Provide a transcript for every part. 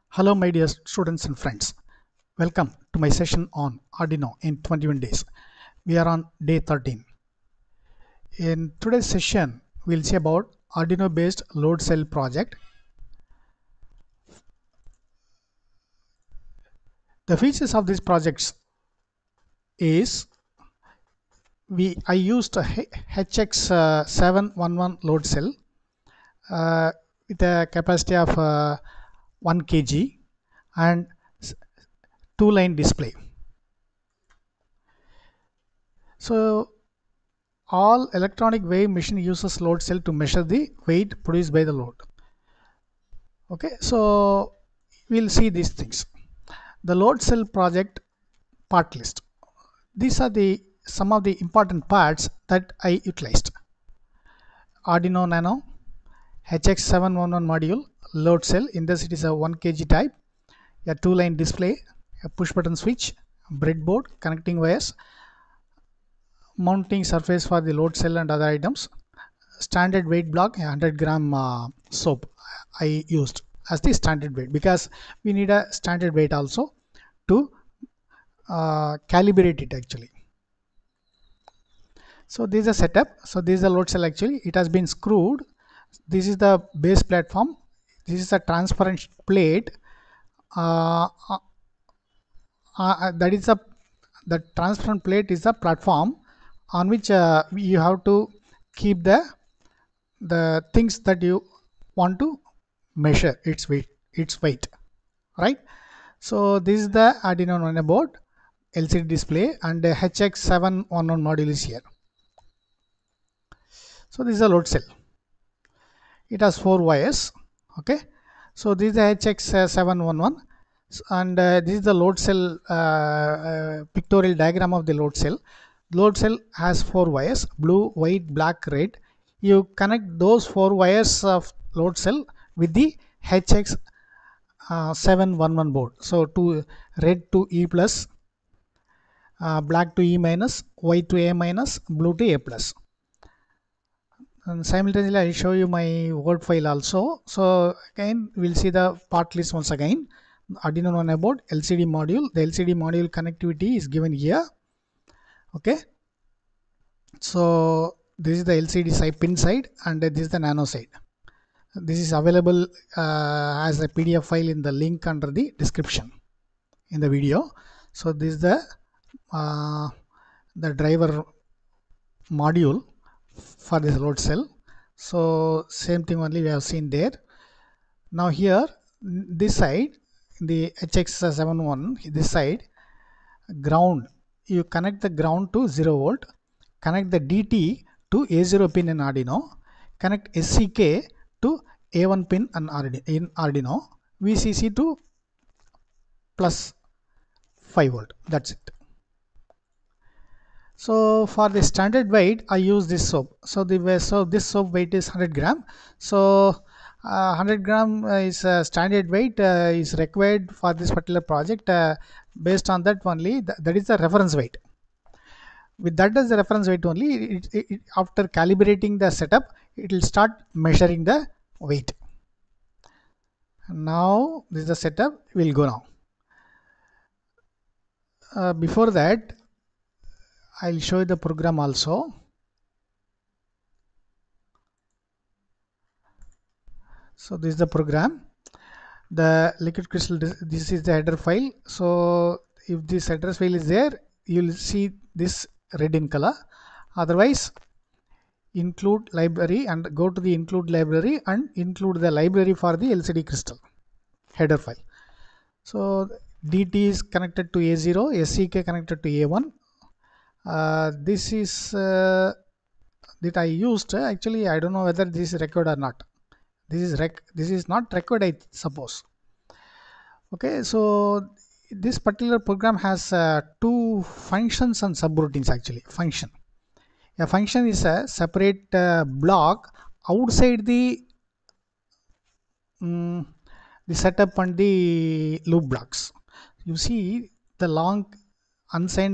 Hello my dear students and friends. Welcome to my session on Arduino in 21 days. We are on day 13. In today's session, we'll see about Arduino based load cell project. The features of these projects is I used a HX711 load cell with a capacity of 1 kg and 2-line display. So all electronic weighing machine uses load cell to measure the weight produced by the load. Okay, so we'll see these things. The load cell project part list. These are the some of the important parts that I utilized. Arduino Nano HX711 module load cell. In this it is a 1 kg type, a 2-line display, a push button switch, breadboard, connecting wires, mounting surface for the load cell and other items, standard weight block, 100-gram soap I used as the standard weight because we need a standard weight also to calibrate it actually. So this is a setup. So this is the load cell actually. It has been screwed. This is the base platform. This is a transparent plate. That is the transparent plate is the platform on which you have to keep the things that you want to measure its weight, right? So this is the Arduino Nano board, LCD display, and the HX711 module is here. So this is a load cell. It has 4 wires. Okay, so this is the HX711 and this is the load cell pictorial diagram of the load cell. Load cell has 4 wires: blue, white, black, red. You connect those 4 wires of load cell with the HX711 board. So to red to E plus, black to E minus, white to A minus, blue to A plus. And simultaneously I'll show you my Word file also. So again we'll see the part list once again. Arduino Nano board, LCD module. The LCD module connectivity is given here. Okay, so this is the LCD side pin side and this is the nano side. This is available as a PDF file in the link under the description in the video. So this is the driver module for this load cell. So same thing only we have seen there. Now here this side, the HX711, this side ground, you connect the ground to 0 volt, connect the DT to A0 pin in Arduino, connect SCK to A1 pin in Arduino, VCC to plus 5 volt. That's it. So for the standard weight I use this soap. So this soap weight is 100 gram. So 100 gram is standard weight is required for this particular project. Based on that only, that is the reference weight. With that as the reference weight only, after calibrating the setup, it will start measuring the weight. Now this is the setup. We'll go now. Before that, I'll show you the program also. So this is the program. The liquid crystal, this is the header file. So if this header file is there, you'll see this red in color. Otherwise, include library and go to the include library and include the library for the LCD crystal header file. So DT is connected to A0, SCK connected to A1. This is that I used. Actually, I don't know whether this is required or not. This is not required, I suppose. Okay, so this particular program has 2 functions and subroutines actually. A function is a separate block outside the setup and the loop blocks. You see the long unsigned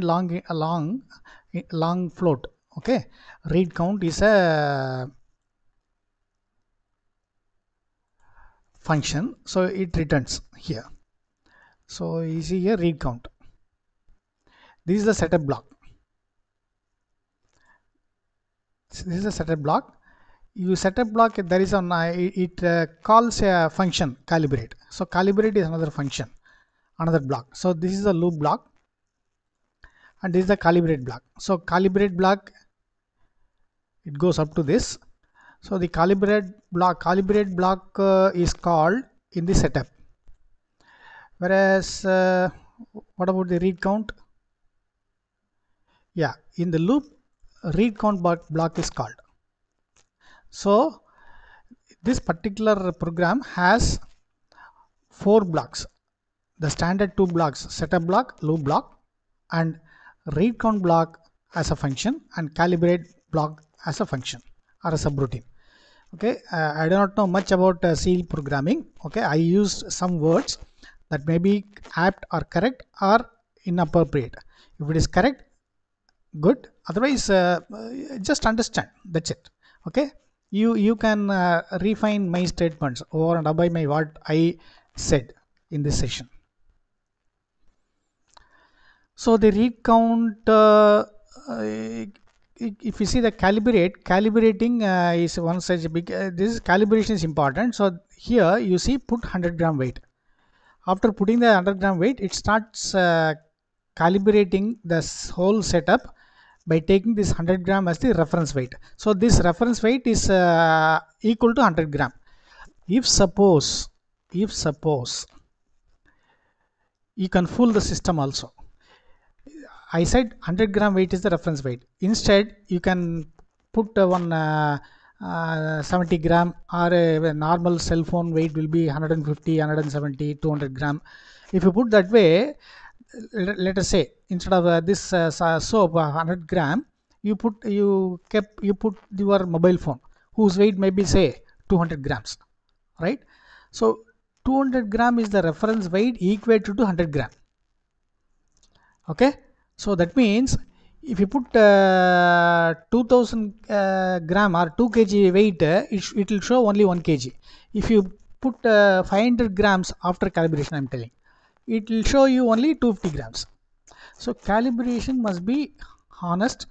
long float. Okay, read count is a function, so it returns here. So you see here read count. This is the setup block. This is a setup block. You setup block, there is an it calls a function calibrate. So calibrate is another function, another block. So this is a loop block, and this is the calibrate block. So calibrate block, it goes up to this. So the calibrate block is called in the setup. Whereas what about the read count? Yeah, in the loop, read count block is called. So this particular program has 4 blocks. The standard 2 blocks, setup block, loop block, and read count block as a function, and calibrate block as a function or a subroutine. Okay, I do not know much about C programming. Okay, I used some words that may be apt or correct or inappropriate. If it is correct, good. Otherwise, just understand. That's it. Okay, you can refine my statements over and above my what I said in this session. So the read count, if you see the calibrating is one such big, this calibration is important. So here you see put 100-gram weight. After putting the 100-gram weight, it starts calibrating this whole setup by taking this 100-gram as the reference weight. So this reference weight is equal to 100-gram. If suppose you can fool the system also. I said 100-gram weight is the reference weight. Instead, you can put 70 gram, or a normal cell phone weight will be 150, 170, 200 gram. If you put that way, let us say instead of this soap 100 gram, you put your mobile phone whose weight may be say 200 grams, right? So 200 gram is the reference weight equated to 100 gram. Okay, so that means if you put 2000 gram or 2 kg weight, it will show only 1 kg. If you put 500 grams after calibration, I'm telling, it will show you only 250 grams. So calibration must be honest.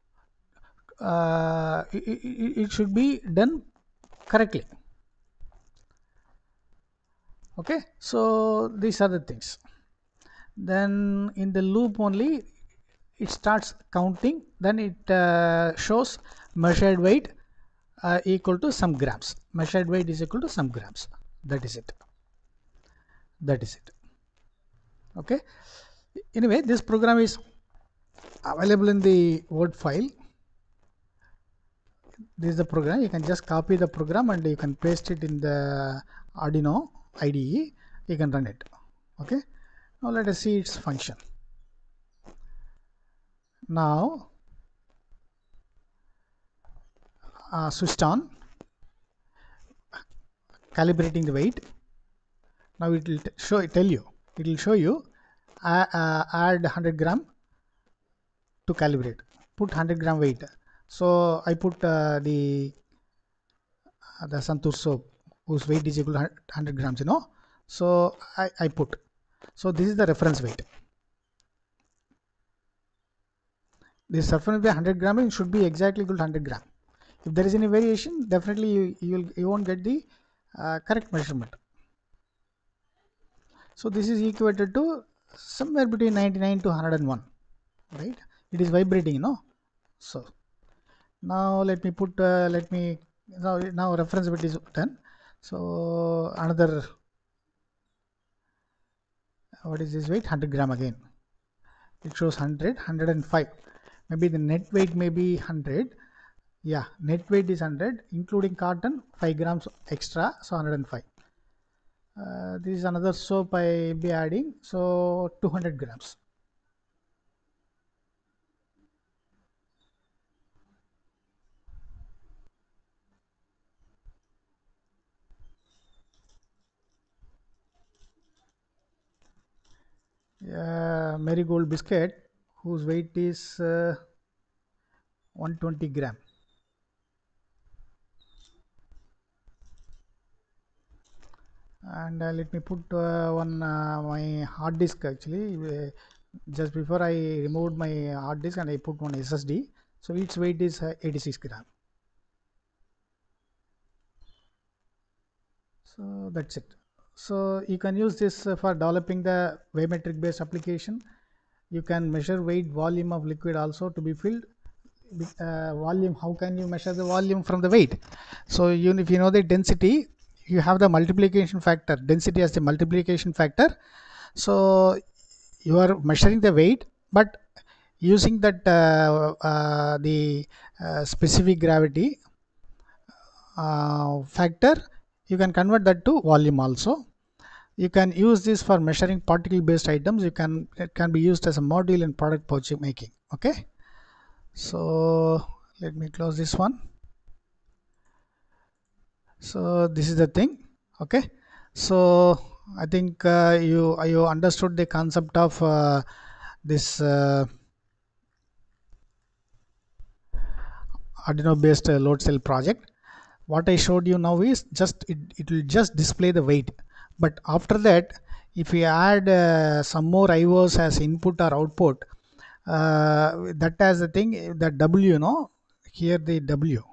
It should be done correctly. Okay, so these are the things. Then in the loop only, it starts counting, then it shows measured weight equal to some grams. Measured weight is equal to some grams. That is it. Okay, anyway, this program is available in the Word file. This is the program. You can just copy the program and you can paste it in the Arduino IDE. You can run it. Okay, now let us see its function. Now switched on, calibrating the weight. Now it will tell you add 100 gram to calibrate, put 100-gram weight. So I put the Senthil soap whose weight is equal to 100 grams, so I put, so this is the reference weight. This reference weight 100 gram should be exactly equal to 100 gram. If there is any variation, definitely you won't get the correct measurement. So this is equated to somewhere between 99 to 101, right? It is vibrating, so now let me put now reference bit is done. So another, what is this weight? 100 gram again. It shows 100, 105. Maybe the net weight may be 100. Yeah, net weight is 100, including cotton 5 grams extra, so 105. This is another soap I be adding, so 200 grams. Marigold biscuit whose weight is 120 gram. and let me put one my hard disk actually. Just before I removed my hard disk and I put one SSD, so its weight is 86 gram. So that's it. So you can use this for developing the volumetric based application. You can measure weight, volume of liquid also to be filled. Volume, how can you measure the volume from the weight? So if you know the density, you have the multiplication factor, density as the multiplication factor. So you are measuring the weight, but using that the specific gravity factor, you can convert that to volume also. You can use this for measuring particle based items. It can be used as a module in product pouch making. Okay, so let me close this one. So this is the thing. Okay, so I think you understood the concept of this Arduino based load cell project. What I showed you now is just it will just display the weight, but after that, if we add some more IOs as input or output, that as the thing, the W, here the W,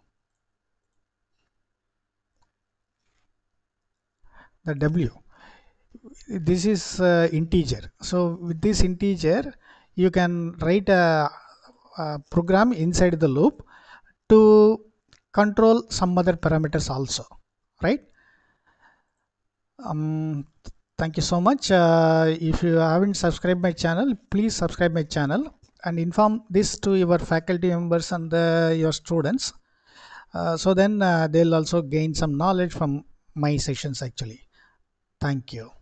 the W, this is integer. So with this integer, you can write a program inside the loop to control some other parameters also, right? Thank you so much. If you haven't subscribed my channel, please subscribe my channel and inform this to your faculty members and your students. So then they'll also gain some knowledge from my sessions actually. Thank you.